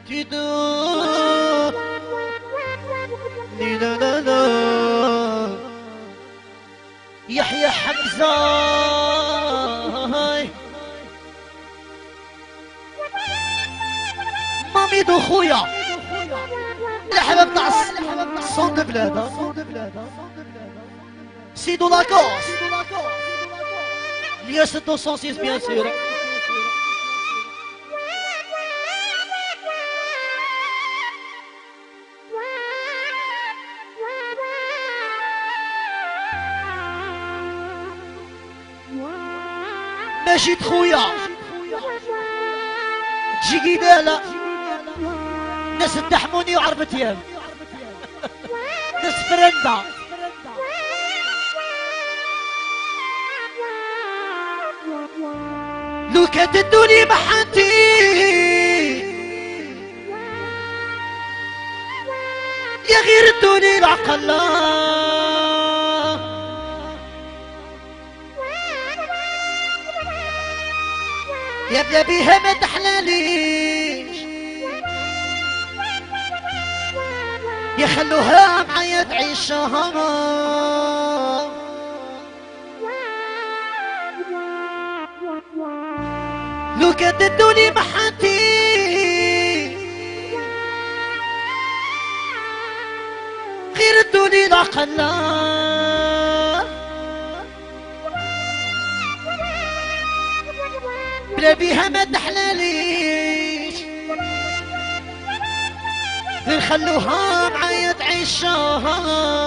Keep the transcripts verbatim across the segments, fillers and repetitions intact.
تدور لا لا لا يحيى حمزة ماميدو خويا الحباب تاع صوت بلاد سيدو لاكوس الياس دو سونسيس بيان سور مجيد خويا تجي قيدالة ناس تحموني وعرفت يام ناس فرندا لو كانت الدنيا محنتي يا غير الدنيا العقل يا بلا بيها ما تحلاليش يا خلوها معايا تعيشها لو كانت الدنيا محنتي غير الدنيا العقل بلا بيها ما تحلاليش نخلوها معايا تعيشها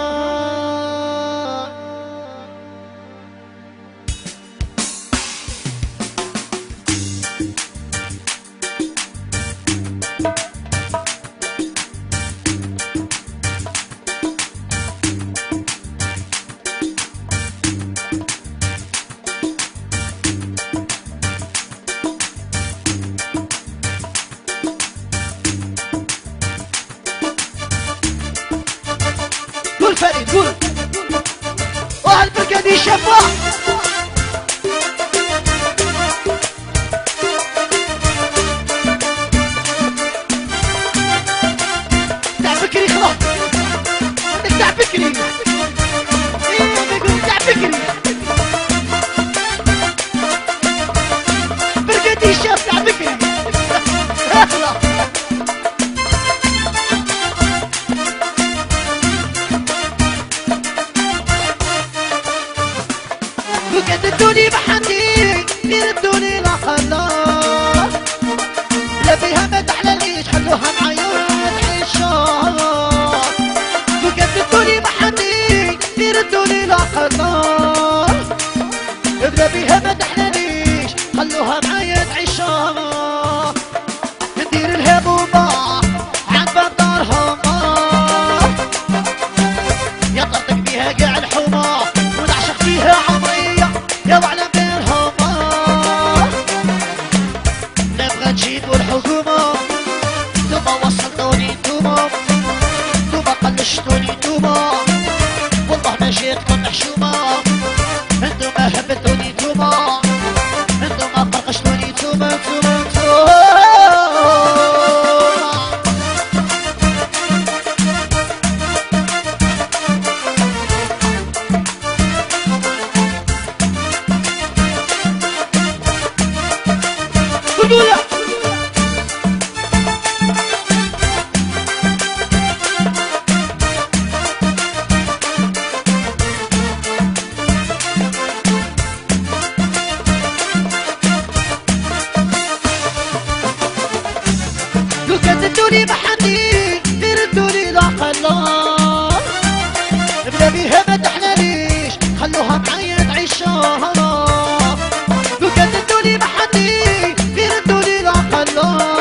قول فريد قول وهالبركة دي شفا تاع بكري خلاص عندك تاع بكري ايه نقول تاع بكري بركة دي شاف تاع بكري خلاص ردوني بحني ردوني لحلا لا بيها ما تحلاليش خلوها معايا تعيشها وكانت ردوني بحني ردوني لحلا لا بيها ما تحلاليش خلوها معايا تعيشها ندير الهبوبة عند باب دارهم يا طرتك بيها قاع الحومة ونعشق فيها عمرية يا وعلى بيرهم نبغى تجيبوا الحكومة انتوما وصلتوني انتوما انتوما قلشتوني انتوما والله ما جيتكم محشومة انتوما هبتوني انتوما انتوما قرقشتوني انتوما انتوما انتوما قولوا لو كانت الدنيا محني تردوني العقل بلا بيها ما تحلاليش خلوها معايا تعيشها لو كانت الدنيا محني تردوني العقل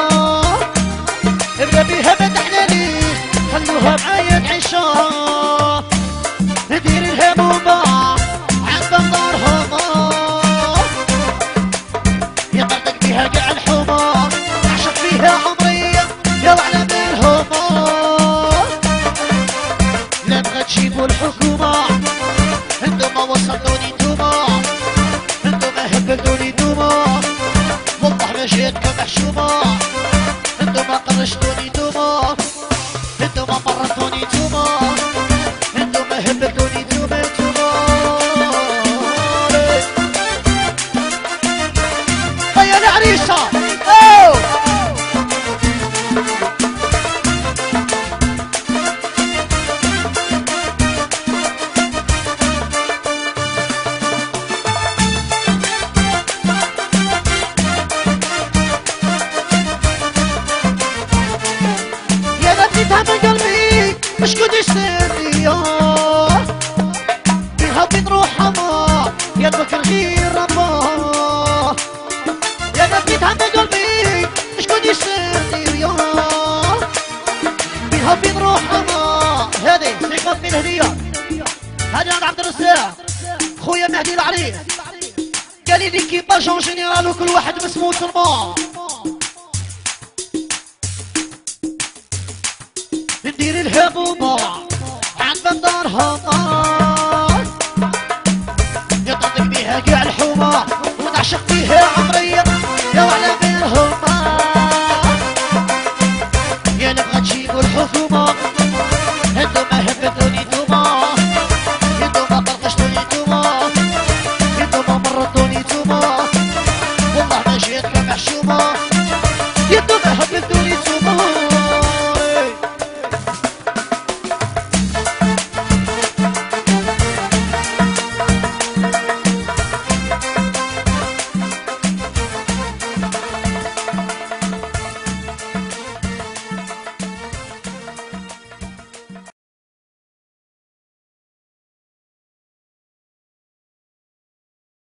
بلا بيها ما تحلاليش خلوها معايا تعيشها ندير الهمومة عند دارهم يا طرتك بيها قاع الحومة نعشق فيها عمرية يا وعلى بيرهم نبغى تجيبوا الحكومة انتوما وصلتوني انتوما عشتوني نتوما انتوما مرضتوني نتوما انتوما هبلتوني نتوما نتوما هيا العريسة اوه شكون يسالني بها بين روحها ما يا بكر غير رباه يا نبيت عند قلبي شكون يسالني بها بين روحها ما هذه ثقة من هدية هذه عند عبد الرزاق خويا مهدي العريس قال لي كيباج اون جينيرال وكل واحد باسمو سلمان ندير الهبوبة عند بندارها طاس يطلق بيها قاع الحومة ونعشق بيها